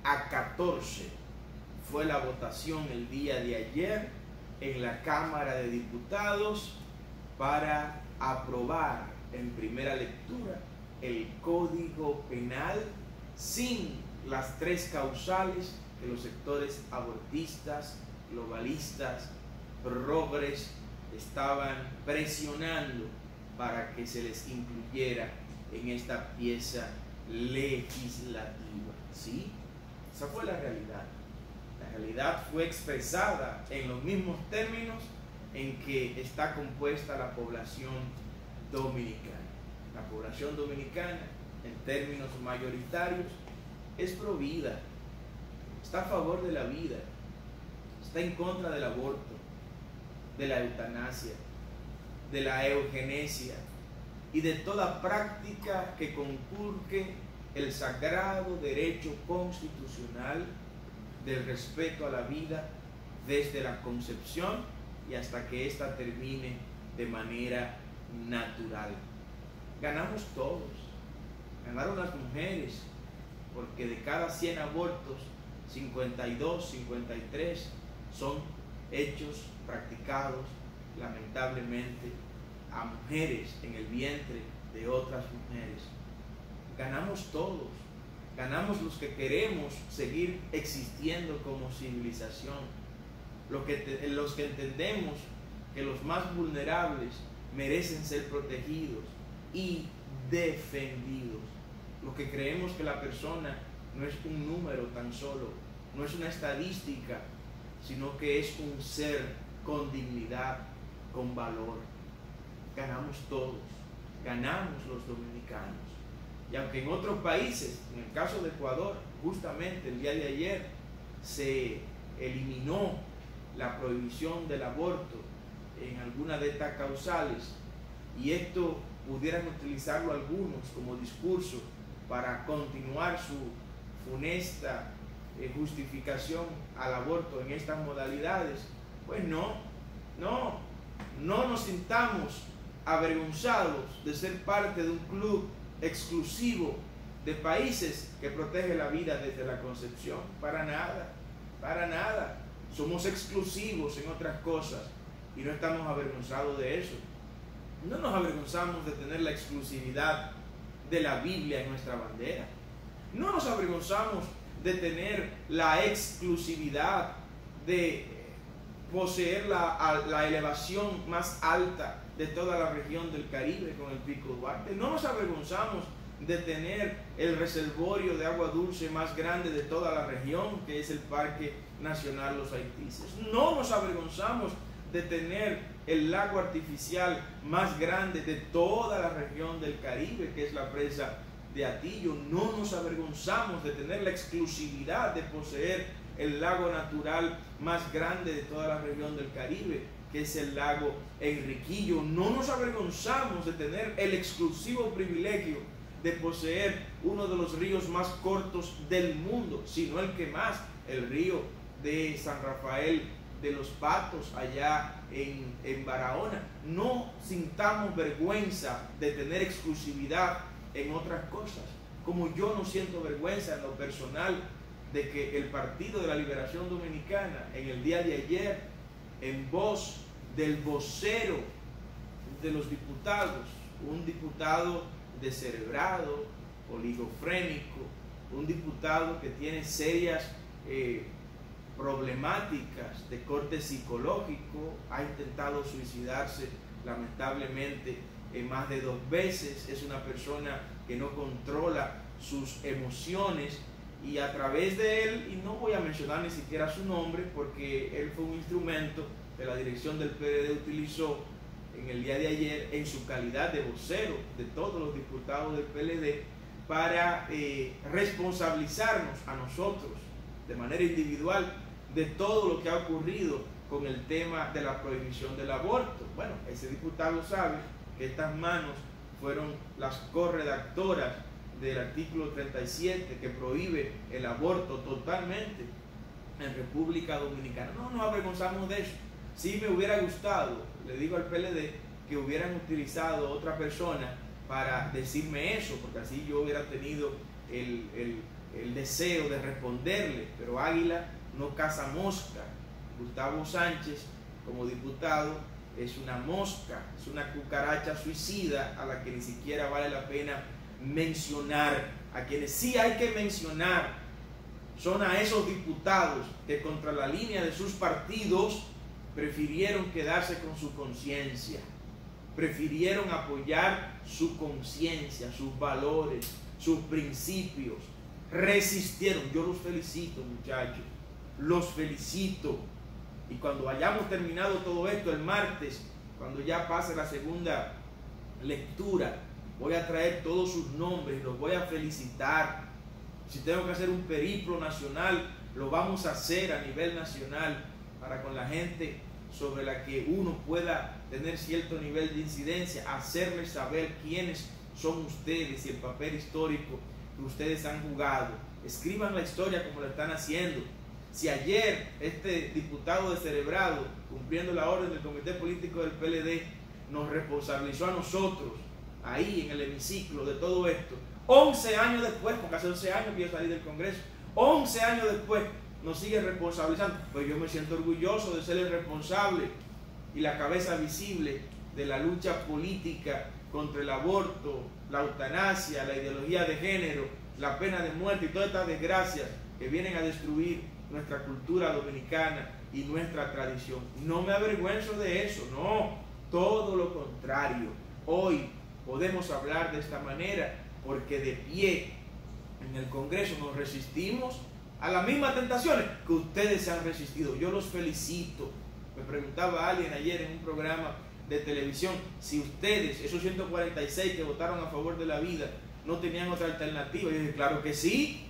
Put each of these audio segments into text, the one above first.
14 fue la votación el día de ayer en la Cámara de Diputados para aprobar en primera lectura el Código Penal sin las 3 causales que los sectores abortistas, globalistas, progres estaban presionando para que se les incluyera en esta pieza legislativa. ¿Sí? Esa fue la realidad. La realidad fue expresada en los mismos términos en que está compuesta la población dominicana. La población dominicana, en términos mayoritarios, es pro vida, está a favor de la vida, está en contra del aborto, de la eutanasia, de la eugenesia y de toda práctica que conculque el sagrado derecho constitucional del respeto a la vida desde la concepción y hasta que ésta termine de manera natural. Ganamos todos, ganaron las mujeres, porque de cada 100 abortos, 52, 53 son hechos practicados lamentablemente a mujeres en el vientre de otras mujeres. Ganamos todos, ganamos los que queremos seguir existiendo como civilización, los que entendemos que los más vulnerables merecen ser protegidos y defendidos, los que creemos que la persona no es un número tan solo, no es una estadística, sino que es un ser con dignidad, con valor. Ganamos todos, ganamos los dominicanos. Y aunque en otros países, en el caso de Ecuador, justamente el día de ayer se eliminó la prohibición del aborto en alguna de estas causales, y esto pudieran utilizarlo algunos como discurso para continuar su funesta justificación al aborto en estas modalidades, pues no nos sintamos avergonzados de ser parte de un club exclusivo de países que protege la vida desde la concepción. Para nada, para nada. Somos exclusivos en otras cosas y no estamos avergonzados de eso. No nos avergonzamos de tener la exclusividad de la Biblia en nuestra bandera. No nos avergonzamos de tener la exclusividad de poseer la elevación más alta de toda la región del Caribe con el Pico Duarte. No nos avergonzamos de tener el reservorio de agua dulce más grande de toda la región, que es el Parque Nacional Los Haitises. No nos avergonzamos de tener el lago artificial más grande de toda la región del Caribe, que es la presa de Atillo. No nos avergonzamos de tener la exclusividad de poseer el lago natural más grande de toda la región del Caribe, que es el lago Enriquillo. No nos avergonzamos de tener el exclusivo privilegio de poseer uno de los ríos más cortos del mundo, sino el que más, el río de San Rafael de los Patos, allá en Barahona. No sintamos vergüenza de tener exclusividad en otras cosas, como yo no siento vergüenza en lo personal de que el Partido de la Liberación Dominicana en el día de ayer, en voz del vocero de los diputados, un diputado descerebrado, oligofrénico, un diputado que tiene serias problemáticas de corte psicológico, ha intentado suicidarse lamentablemente más de 2 veces, es una persona que no controla sus emociones, y a través de él, y no voy a mencionar ni siquiera su nombre porque él fue un instrumento que la dirección del PLD utilizó en el día de ayer en su calidad de vocero de todos los diputados del PLD para responsabilizarnos a nosotros de manera individual de todo lo que ha ocurrido con el tema de la prohibición del aborto. Bueno, ese diputado sabe que estas manos fueron las corredactoras del artículo 37 que prohíbe el aborto totalmente en República Dominicana. No nos avergonzamos de eso. Sí me hubiera gustado, le digo al PLD, que hubieran utilizado otra persona para decirme eso, porque así yo hubiera tenido el deseo de responderle, pero águila no caza mosca. Gustavo Sánchez, como diputado, es una mosca, es una cucaracha suicida a la que ni siquiera vale la pena mencionar. A quienes sí hay que mencionar son a esos diputados que contra la línea de sus partidos prefirieron quedarse con su conciencia, prefirieron apoyar su conciencia, sus valores, sus principios, resistieron. Yo los felicito, muchachos, los felicito. Y cuando hayamos terminado todo esto el martes, cuando ya pase la segunda lectura, voy a traer todos sus nombres, los voy a felicitar. Si tengo que hacer un periplo nacional, lo vamos a hacer a nivel nacional, para con la gente sobre la que uno pueda tener cierto nivel de incidencia, hacerles saber quiénes son ustedes y el papel histórico que ustedes han jugado. Escriban la historia como lo están haciendo. Si ayer este diputado descerebrado, cumpliendo la orden del Comité Político del PLD, nos responsabilizó a nosotros, ahí en el hemiciclo, de todo esto, 11 años después, porque hace 11 años que yo salí del Congreso, 11 años después nos sigue responsabilizando, pues yo me siento orgulloso de ser el responsable y la cabeza visible de la lucha política contra el aborto, la eutanasia, la ideología de género, la pena de muerte y todas estas desgracias que vienen a destruir nuestra cultura dominicana y nuestra tradición. No me avergüenzo de eso, no, todo lo contrario. Hoy podemos hablar de esta manera porque de pie en el Congreso nos resistimos a las mismas tentaciones que ustedes se han resistido. Yo los felicito. Me preguntaba alguien ayer en un programa de televisión si ustedes, esos 146 que votaron a favor de la vida, no tenían otra alternativa. Yo dije, claro que sí,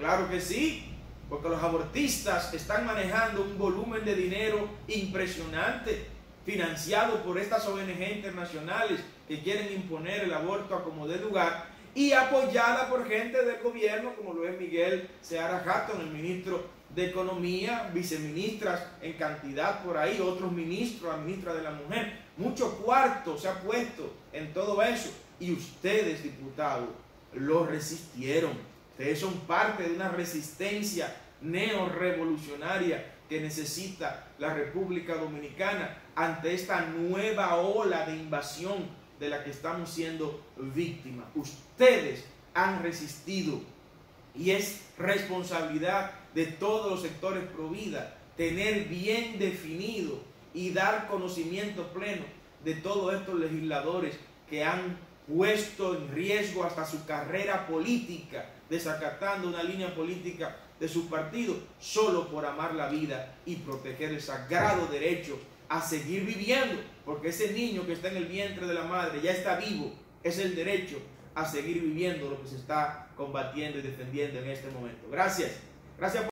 porque los abortistas están manejando un volumen de dinero impresionante, financiado por estas ONG internacionales que quieren imponer el aborto a como dé lugar, y apoyada por gente del gobierno como lo es Miguel Seara Hatton, el ministro de Economía, viceministras en cantidad por ahí, otros ministros, la ministra de la Mujer. Mucho cuarto se ha puesto en todo eso, y ustedes, diputados, lo resistieron. Ustedes son parte de una resistencia neorrevolucionaria que necesita la República Dominicana ante esta nueva ola de invasión de la que estamos siendo víctimas. Ustedes han resistido y es responsabilidad de todos los sectores pro vida tener bien definido y dar conocimiento pleno de todos estos legisladores que han puesto en riesgo hasta su carrera política, desacatando una línea política de su partido, solo por amar la vida y proteger el sagrado derecho a seguir viviendo, porque ese niño que está en el vientre de la madre ya está vivo, es el derecho a seguir viviendo lo que se está combatiendo y defendiendo en este momento. Gracias.